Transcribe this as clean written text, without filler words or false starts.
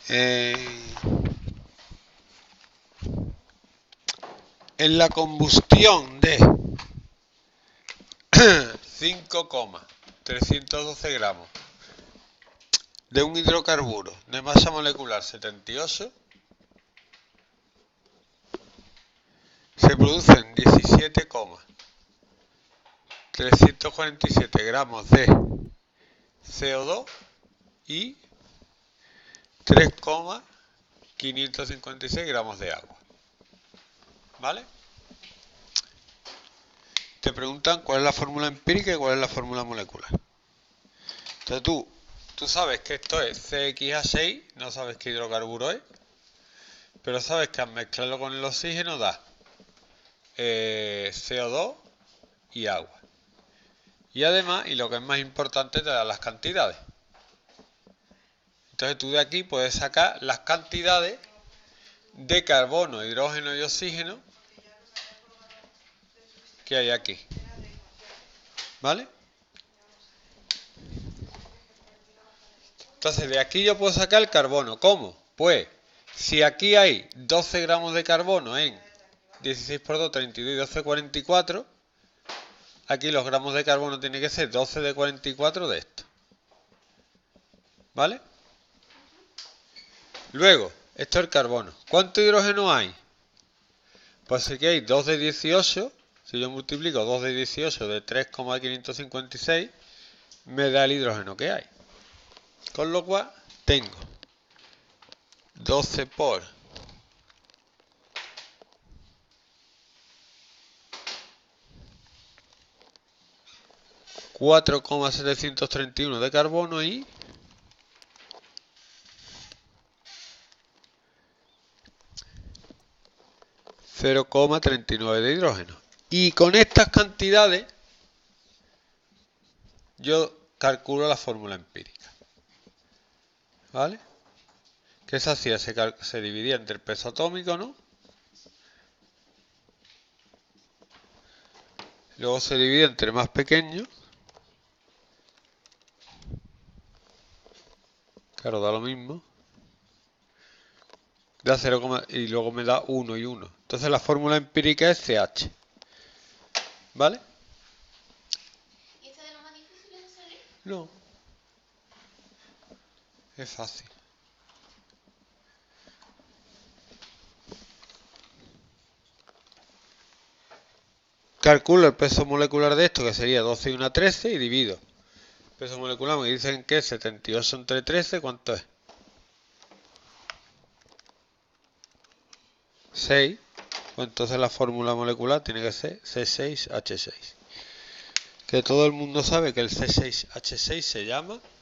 en la combustión de 5,312 gramos de un hidrocarburo de masa molecular 78, se producen 17,347 gramos de CO2 y 3,556 gramos de agua. ¿Vale? Te preguntan cuál es la fórmula empírica y cuál es la fórmula molecular. Entonces tú sabes que esto es CXA6, no sabes qué hidrocarburo es, pero sabes que al mezclarlo con el oxígeno da CO2 y agua. Y además, y lo que es más importante, te da las cantidades. Entonces tú de aquí puedes sacar las cantidades de carbono, hidrógeno y oxígeno que hay aquí. ¿Vale? Entonces de aquí yo puedo sacar el carbono. ¿Cómo? Pues si aquí hay 12 gramos de carbono en 16 por 2, 32 y 12, 44, aquí los gramos de carbono tienen que ser 12 de 44 de esto. ¿Vale? Luego, esto es el carbono. ¿Cuánto hidrógeno hay? Pues aquí hay 2 de 18. Si yo multiplico 2 de 18 de 3,556, me da el hidrógeno que hay. Con lo cual, tengo 12 por 4,731 de carbono y 0,39 de hidrógeno. Y con estas cantidades yo calculo la fórmula empírica. ¿Vale? ¿Qué se hacía? Se dividía entre el peso atómico, ¿no? Luego se divide entre más pequeño. Claro, da lo mismo. Da 0, y luego me da 1 y 1. Entonces la fórmula empírica es CH. ¿Vale? ¿Y esto de lo más difícil de salir? No. Es fácil. Calculo el peso molecular de esto, que sería 12 y 1 13, y divido. Peso molecular me dicen que es 78 entre 13, ¿cuánto es? 6. Pues entonces la fórmula molecular tiene que ser C6H6. Que todo el mundo sabe que el C6H6 se llama